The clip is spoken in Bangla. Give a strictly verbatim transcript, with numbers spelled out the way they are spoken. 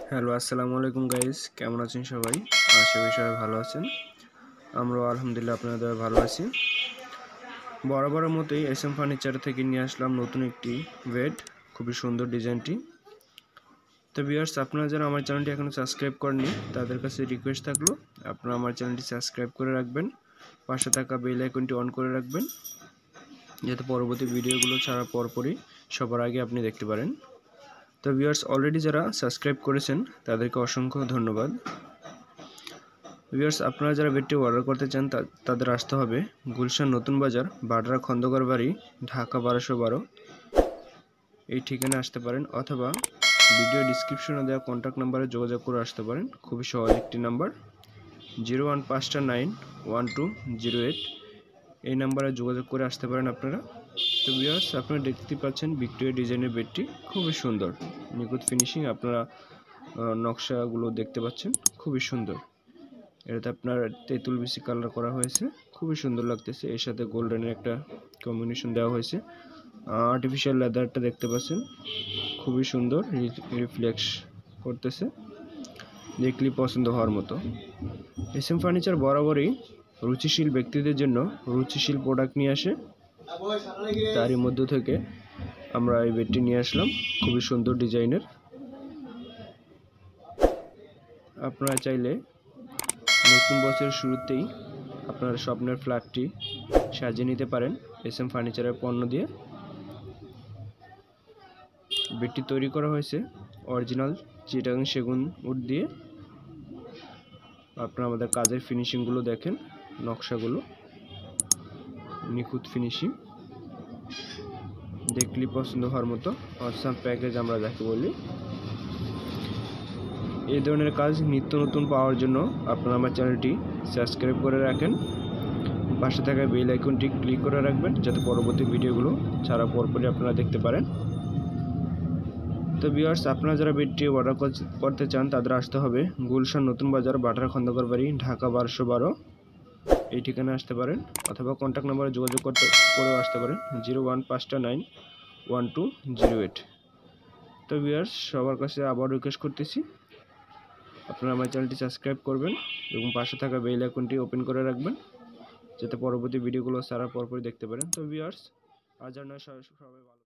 হ্যালো, আসসালামু আলাইকুম গাইস। কেমন আছেন সবাই? আশা করি সবাই ভালো আছেন। আমরাও আলহামদুলিল্লাহ আপনাদের দয়ায় ভালো আছি। বরাবরের মতোই এস এম ফার্নিচার থেকে নিয়ে আসলাম নতুন একটি বেড, খুবই সুন্দর ডিজাইনটি। তো ভিউয়ার্স, আপনারা যারা আমার চ্যানেলটি এখনও সাবস্ক্রাইব করেননি তাদের কাছে রিকোয়েস্ট থাকলো আপনারা আমার চ্যানেলটি সাবস্ক্রাইব করে রাখবেন, পাশে থাকা বেল আইকনটি অন করে রাখবেন যাতে পরবর্তী ভিডিওগুলো ছাড়ার পরপরই সবার আগে আপনি দেখতে পারেন। তো ভিউয়ার্স, অলরেডি যারা সাবস্ক্রাইব করেছেন তাদেরকে অসংখ্য ধন্যবাদ। ভিউয়ার্স, আপনারা যারা বেডটি অর্ডার করতে চান তাদের আসতে হবে গুলশান নতুন বাজার, বাডরা খন্দকার বাড়ি, ঢাকা বারোশো বারো। এই ঠিকানা আসতে পারেন, অথবা ভিডিও ডিসক্রিপশনে দেওয়া কন্ট্যাক্ট নাম্বারে যোগাযোগ করে আসতে পারেন। খুবই সহজ একটি নাম্বার, জিরো ওয়ান পাঁচটা nine one two zero eight. এই নাম্বারে যোগাযোগ করে আসতে পারেন আপনারা। তো ভিউয়ার্স, আপনারা দেখতে পাচ্ছেন ভিক্টোরিয়া ডিজাইনের বেডটি খুবই সুন্দর, নিখুঁত ফিনিশিং। আপনারা নকশাগুলো দেখতে পাচ্ছেন, খুবই সুন্দর। এটাতে আপনার তেঁতুল বিচি কালার করা হয়েছে, খুবই সুন্দর লাগতেছে। এর সাথে গোল্ডেনের একটা কম্বিনেশন দেওয়া হয়েছে। আর্টিফিশিয়াল লেদারটা দেখতে পাচ্ছেন, খুবই সুন্দর, রিফ্লেক্স করতেছে, দেখলেই পছন্দ হওয়ার মতো। এস এম ফার্নিচার বরাবরই রুচিশীল ব্যক্তিদের জন্য রুচিশীল প্রোডাক্ট নিয়ে আসে, তারই মধ্য থেকে আমরা এই বেডটি নিয়ে আসলাম, খুবই সুন্দর ডিজাইনের। আপনারা চাইলে নতুন বছরের শুরুতেই আপনার স্বপ্নের ফ্ল্যাটটি সাজিয়ে নিতে পারেন এস এম ফার্নিচারের পণ্য দিয়ে। বেডটি তৈরি করা হয়েছে অরিজিনাল চিটাগাং সেগুন উড দিয়ে। আপনারা আমাদের কাজের ফিনিশিংগুলো দেখেন, নকশাগুলো নিখুঁত ফিনিশিং, দেখলে পছন্দ হওয়ার মতো অসাম প্যাকেজ আমরা যাকে বলি। এই ধরনের কাজ নিত্য নতুন পাওয়ার জন্য আপনারা আমার চ্যানেলটি সাবস্ক্রাইব করে রাখেন, পাশে থাকা বেল আইকনটি ক্লিক করে রাখবেন যাতে পরবর্তী ভিডিওগুলো ছাড়া পরপরই আপনারা দেখতে পারেন। তো ভিউয়ার্স, আপনারা যারা বেডটি অর্ডার করতে চান তাদের আসতে হবে গুলশান নতুন বাজার, বাডরা খন্দকার বাড়ি, ঢাকা বারোশো বারো। এই ঠিকানায় আসতে পারেন, অথবা কন্ট্যাক্ট নাম্বারে যোগাযোগ করতে করেও আসতে পারেন, জিরো ওয়ান পাঁচটা nine one two zero eight. তো ভিউয়ার্স, সবার কাছে আবার রিকোয়েস্ট করতেছি আপনারা আমার চ্যানেলটি সাবস্ক্রাইব করবেন এবং পাশে থাকা বেল আইকনটি ওপেন করে রাখবেন যাতে পরবর্তী ভিডিওগুলো সারার পরপরই দেখতে পারেন। তো ভিউয়ার্স, আজ আর নয়, সবাই ভালো।